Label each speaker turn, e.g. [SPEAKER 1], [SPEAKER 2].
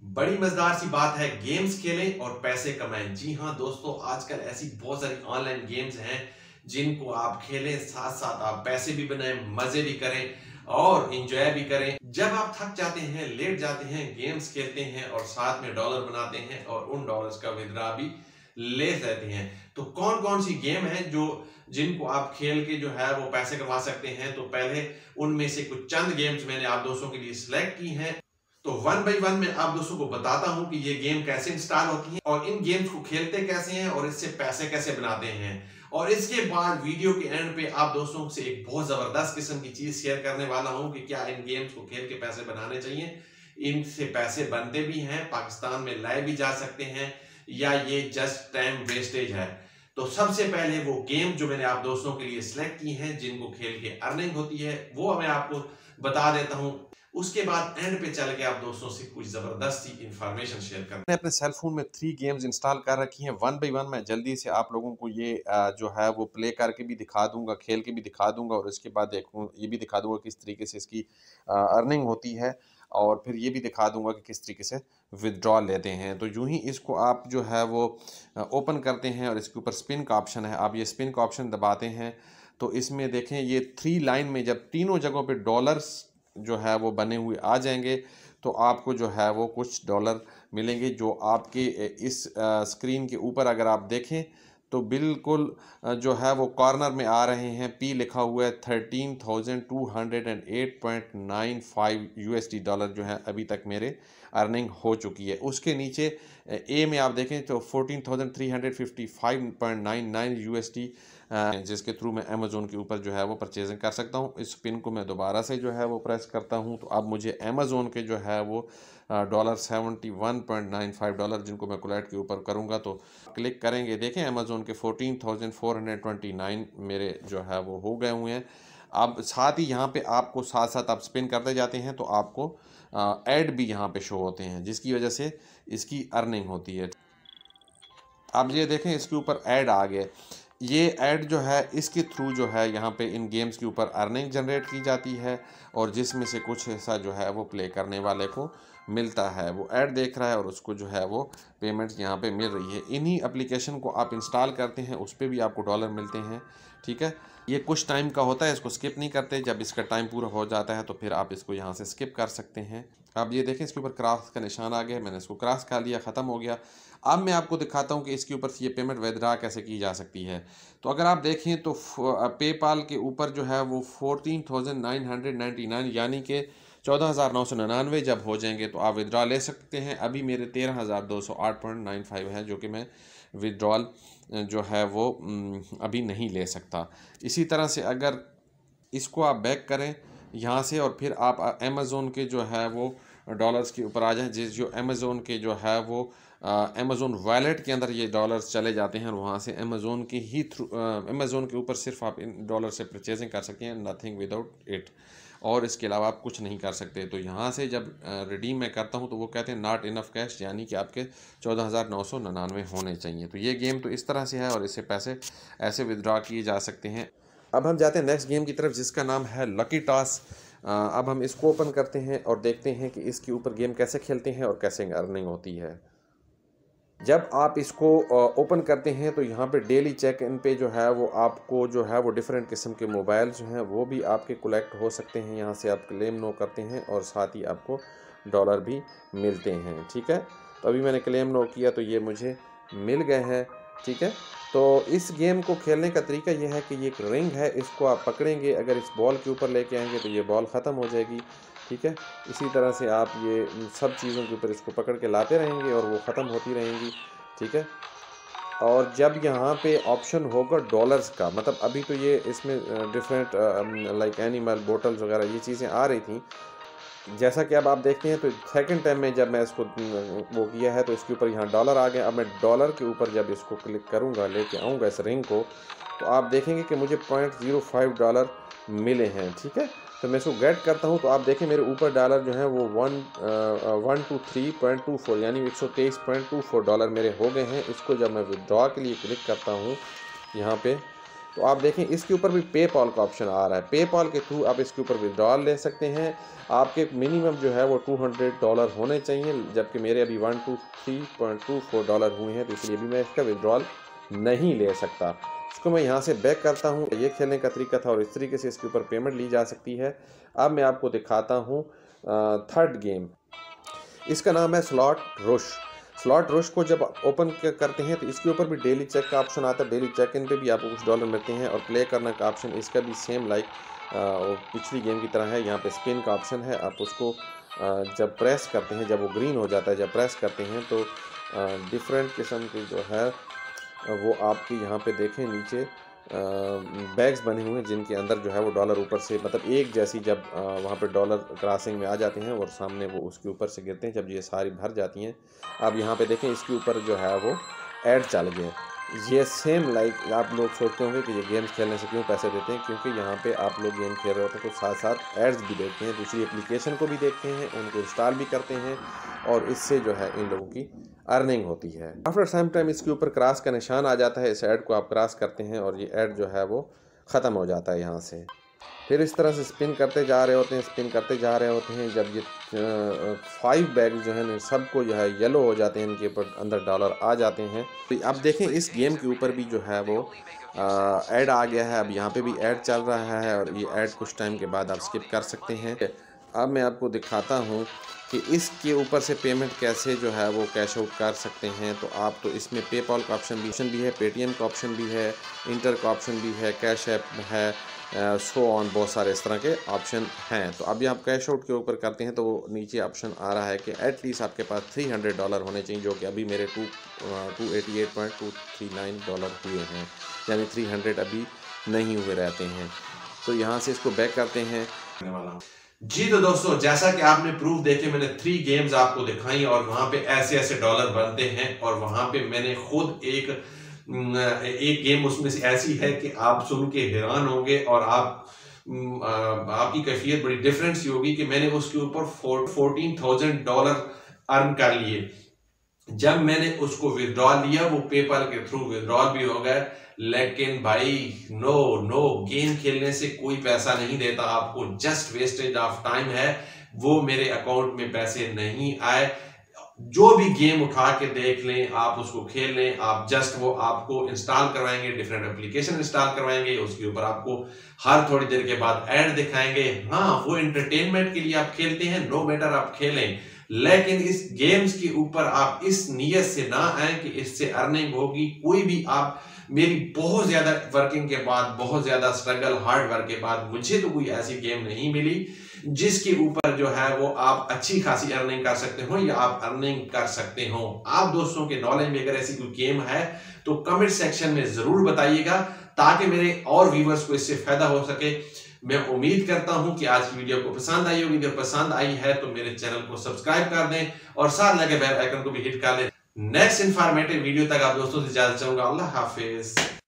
[SPEAKER 1] बड़ी मजेदार सी बात है, गेम्स खेलें और पैसे कमाएं। जी हाँ दोस्तों, आजकल ऐसी बहुत सारी ऑनलाइन गेम्स हैं जिनको आप खेलें, साथ साथ आप पैसे भी बनाएं, मजे भी करें और इंजॉय भी करें। जब आप थक जाते हैं, लेट जाते हैं, गेम्स खेलते हैं और साथ में डॉलर बनाते हैं और उन डॉलर्स का विथड्रॉ भी ले लेते हैं, तो कौन कौन सी गेम है जो जिनको आप खेल के जो है वो पैसे कमा सकते हैं। तो पहले उनमें से कुछ चंद गेम्स मैंने आप दोस्तों के लिए सिलेक्ट की हैं। तो वन बाई वन मैं आप दोस्तों को बताता हूं कि ये गेम कैसे इंस्टॉल होती है और इन गेम्स को खेलते कैसे हैं और इससे पैसे कैसे बनाते हैं। और इसके बाद वीडियो के एंड पे आप दोस्तों से एक बहुत जबरदस्त किस्म की चीज शेयर करने वाला हूं कि क्या इन गेम्स को खेल के पैसे बनाने चाहिए, इनसे पैसे बनते भी हैं, पाकिस्तान में लाए भी जा सकते हैं, या ये जस्ट टाइम वेस्टेज है। तो सबसे पहले वो गेम जो मैंने आप दोस्तों के लिए सिलेक्ट की हैं जिनको खेल के अर्निंग होती है वो मैं आपको बता देता हूं। उसके बाद एंड पे चल के आप दोस्तों से कुछ जबरदस्त सी इंफॉर्मेशन शेयर कर।
[SPEAKER 2] मैंने अपने सेल फोन में 3 गेम्स इंस्टॉल कर रखी हैं। वन बाई वन मैं जल्दी से आप लोगों को ये जो है वो प्ले करके भी दिखा दूंगा, खेल के भी दिखा दूंगा और इसके बाद देखूँ ये भी दिखा दूंगा किस तरीके से इसकी अर्निंग होती है और फिर ये भी दिखा दूंगा कि किस तरीके से विदड्रॉ लेते हैं। तो यूं ही इसको आप जो है वो ओपन करते हैं और इसके ऊपर स्पिन का ऑप्शन है। आप ये स्पिन का ऑप्शन दबाते हैं तो इसमें देखें ये 3 लाइन में जब तीनों जगहों पे डॉलर्स जो है वो बने हुए आ जाएंगे तो आपको जो है वो कुछ डॉलर मिलेंगे जो आपके इस स्क्रीन के ऊपर अगर आप देखें तो बिल्कुल जो है वो कॉर्नर में आ रहे हैं। पी लिखा हुआ है 13,208.95 यूएसडी डॉलर जो है अभी तक मेरे अर्निंग हो चुकी है। उसके नीचे ए में आप देखें तो 14,355.99 यूएसडी जिसके थ्रू मैं अमेज़ोन के ऊपर जो है वो परचेजिंग कर सकता हूँ। इस पिन को मैं दोबारा से जो है वो प्रेस करता हूँ तो अब मुझे अमेज़ोन के जो है वो $71.95 जिनको मैं कोलैट के ऊपर करूँगा तो क्लिक करेंगे, देखें अमेज़ोन के 14,429 मेरे जो है वो हो गए हुए हैं। अब साथ ही यहाँ पे आपको साथ साथ आप स्पिन करते जाते हैं तो आपको ऐड भी यहाँ पे शो होते हैं जिसकी वजह से इसकी अर्निंग होती है। अब ये देखें इसके ऊपर ऐड आ गए। ये ऐड जो है इसके थ्रू जो है यहाँ पे इन गेम्स के ऊपर अर्निंग जनरेट की जाती है और जिसमें से कुछ हिस्सा जो है वो प्ले करने वाले को मिलता है। वो ऐड देख रहा है और उसको जो है वो पेमेंट्स यहाँ पे मिल रही है। इन्हीं एप्लीकेशन को आप इंस्टॉल करते हैं उस पर भी आपको डॉलर मिलते हैं। ठीक है, ये कुछ टाइम का होता है, इसको स्किप नहीं करते। जब इसका टाइम पूरा हो जाता है तो फिर आप इसको यहाँ से स्किप कर सकते हैं। अब ये देखें इसके ऊपर क्रॉस का निशान आ गया, मैंने इसको क्रॉस कर लिया, ख़त्म हो गया। अब मैं आपको दिखाता हूँ कि इसके ऊपर से ये पेमेंट विथड्रॉ कैसे की जा सकती है। तो अगर आप देखें तो पेपाल के ऊपर जो है वो 14,999 यानी कि 14,999 जब हो जाएंगे तो आप विदड्रॉ ले सकते हैं। अभी मेरे 13,208.95 है जो कि मैं विदड्रॉल जो है वो अभी नहीं ले सकता। इसी तरह से अगर इसको आप बैक करें यहाँ से और फिर आप अमेज़ोन के जो है वो डॉलर्स के ऊपर आ जाएं, जो अमेज़ोन के जो है वो अमेज़ोन वॉलेट के अंदर ये डॉलर्स चले जाते हैं और वहाँ से अमेज़ोन के ही थ्रू अमेज़ोन के ऊपर सिर्फ आप इन डॉलर से परचेजिंग कर सकते हैं, नथिंग विदाउट इट, और इसके अलावा आप कुछ नहीं कर सकते। तो यहाँ से जब रिडीम मैं करता हूँ तो वो कहते हैं नॉट इनफ कैश, यानी कि आपके 14,999 होने चाहिए। तो ये गेम तो इस तरह से है और इससे पैसे ऐसे विदड्रॉ किए जा सकते हैं। अब हम जाते हैं नेक्स्ट गेम की तरफ जिसका नाम है लकी टॉस। अब हम इसको ओपन करते हैं और देखते हैं कि इसके ऊपर गेम कैसे खेलते हैं और कैसे अर्निंग होती है। जब आप इसको ओपन करते हैं तो यहाँ पे डेली चेक इन पे जो है वो आपको जो है वो डिफरेंट किस्म के मोबाइल जो हैं वो भी आपके कलेक्ट हो सकते हैं। यहाँ से आप क्लेम नो करते हैं और साथ ही आपको डॉलर भी मिलते हैं। ठीक है, तो अभी मैंने क्लेम नो किया तो ये मुझे मिल गए हैं। ठीक है, तो इस गेम को खेलने का तरीका यह है कि ये एक रिंग है, इसको आप पकड़ेंगे, अगर इस बॉल के ऊपर लेके आएंगे तो ये बॉल ख़त्म हो जाएगी। ठीक है, इसी तरह से आप ये सब चीज़ों के ऊपर इसको पकड़ के लाते रहेंगे और वो ख़त्म होती रहेंगी। ठीक है, और जब यहाँ पे ऑप्शन होगा डॉलर्स का, मतलब अभी तो ये इसमें डिफरेंट लाइक एनिमल बोटल्स वगैरह ये चीज़ें आ रही थी, जैसा कि अब आप देखते हैं तो सेकंड टाइम में जब मैं इसको वो किया है तो इसके ऊपर यहाँ डॉलर आ गया। अब मैं डॉलर के ऊपर जब इसको क्लिक करूँगा, लेके आऊँगा इस रिंग को, तो आप देखेंगे कि मुझे $0.05 मिले हैं। ठीक है, तो मैं इसको गेट करता हूँ तो आप देखें मेरे ऊपर डॉलर जो है वो 123.24 यानी $123.24 मेरे हो गए हैं। इसको जब मैं विदड्रॉ के लिए क्लिक करता हूँ यहाँ पे तो आप देखें इसके ऊपर भी पेपॉल का ऑप्शन आ रहा है। पेपॉल के थ्रू आप इसके ऊपर विड्रॉल ले सकते हैं। आपके मिनिमम जो है वो $200 होने चाहिए, जबकि मेरे अभी $123.24 हुए हैं, तो इसलिए भी मैं इसका विड्रॉल नहीं ले सकता। इसको मैं यहाँ से बैक करता हूँ। ये खेलने का तरीका था और इस तरीके से इसके ऊपर पेमेंट ली जा सकती है। अब मैं आपको दिखाता हूँ थर्ड गेम। इसका नाम है स्लॉट रुश। स्लॉट रुश को जब ओपन करते हैं तो इसके ऊपर भी डेली चेक का ऑप्शन आता है। डेली चेक इन पे भी आपको कुछ डॉलर मिलते हैं और प्ले करने का ऑप्शन इसका भी सेम लाइक पिछली गेम की तरह है। यहाँ पे स्पिन का ऑप्शन है। आप उसको जब प्रेस करते हैं, जब वो ग्रीन हो जाता है, जब प्रेस करते हैं तो डिफरेंट किस्म की जो है वो आपकी यहाँ पे देखें नीचे बैग्स बने हुए हैं जिनके अंदर जो है वो डॉलर ऊपर से मतलब एक जैसी जब वहाँ पे डॉलर क्रॉसिंग में आ जाते हैं और सामने वो उसके ऊपर से गिरते हैं, जब ये सारी भर जाती हैं। अब यहाँ पे देखें इसके ऊपर जो है वो ऐड चल गए। ये सेम लाइक आप लोग सोचते होंगे कि ये गेम्स खेलने से क्यों पैसे देते हैं, क्योंकि यहाँ पे आप लोग गेम खेल रहे होते हैं तो साथ साथ एड्स भी देखते हैं, दूसरी एप्लीकेशन को भी देखते हैं, उनको इंस्टॉल भी करते हैं और इससे जो है इन लोगों की अर्निंग होती है। आफ्टर सम टाइम इसके ऊपर क्रॉस का निशान आ जाता है। इस ऐड को आप क्रॉस करते हैं और ये ऐड जो है वो ख़त्म हो जाता है यहाँ से। फिर इस तरह से स्पिन करते जा रहे होते हैं, स्पिन करते जा रहे होते हैं। जब ये 5 बैग जो है सबको जो है येलो हो जाते हैं, इनके ऊपर अंदर डॉलर आ जाते हैं। तो अब देखें इस गेम के ऊपर भी जो है वो ऐड आ गया है। अब यहाँ पे भी ऐड चल रहा है और ये ऐड कुछ टाइम के बाद आप स्किप कर सकते हैं। अब मैं आपको दिखाता हूँ कि इसके ऊपर से पेमेंट कैसे जो है वो कैश आउट कर सकते हैं। तो आप तो इसमें पेपॉल का ऑप्शन भी है, पेटीएम का ऑप्शन भी है, इंटर का ऑप्शन भी है, कैश ऐप है, सो ऑन, बहुत सारे इस तरह के ऑप्शन हैं। तो अभी आप कैश आउट के ऊपर करते हैं तो वो नीचे ऑप्शन आ रहा है कि एटलीस्ट आपके पास $300 होने चाहिए, जो कि अभी मेरे $288.239 हुए हैं, यानी 300 अभी नहीं हुए रहते हैं। तो यहाँ से इसको बैक करते हैं।
[SPEAKER 1] जी तो दोस्तों, जैसा कि आपने प्रूफ देखे, मैंने 3 गेम्स आपको दिखाई और वहां पे ऐसे ऐसे डॉलर बनते हैं। और वहां पे मैंने खुद एक गेम उसमें से ऐसी है कि आप सुन के हैरान होंगे और आपकी कैफियत बड़ी डिफरेंट सी होगी कि मैंने उसके ऊपर $14,000 अर्न कर लिए। जब मैंने उसको विड्रॉल लिया, वो पेपल के थ्रू विड्रॉल भी हो गए, लेकिन भाई नो गेम खेलने से कोई पैसा नहीं देता आपको, जस्ट वेस्टेज ऑफ टाइम है। वो मेरे अकाउंट में पैसे नहीं आए। जो भी गेम उठा के देख लें, आप उसको खेल लें, आप जस्ट वो आपको इंस्टॉल करवाएंगे, डिफरेंट एप्लीकेशन इंस्टॉल करवाएंगे, उसके ऊपर आपको हर थोड़ी देर के बाद ऐड दिखाएंगे। हाँ, वो एंटरटेनमेंट के लिए आप खेलते हैं, नो मैटर आप खेलें, लेकिन इस गेम्स के ऊपर आप इस नीयत से ना आए कि इससे अर्निंग होगी। कोई भी आप मेरी बहुत ज्यादा वर्किंग के बाद, बहुत ज्यादा स्ट्रगल हार्ड वर्क के बाद मुझे तो कोई ऐसी गेम नहीं मिली जिसके ऊपर जो है वो आप अच्छी खासी अर्निंग कर सकते हो या आप अर्निंग कर सकते हो। आप दोस्तों के नॉलेज में अगर ऐसी कोई गेम है तो कमेंट सेक्शन में जरूर बताइएगा, ताकि मेरे और व्यूवर्स को इससे फायदा हो सके। मैं उम्मीद करता हूं कि आज की वीडियो को पसंद आई होगी। अगर पसंद आई है तो मेरे चैनल को सब्सक्राइब कर दें और साथ लगे बेल आइकन को भी हिट कर लें। नेक्स्ट इंफॉर्मेटिव वीडियो तक आप दोस्तों से इजाजत चाहूंगा। अल्लाह हाफिज।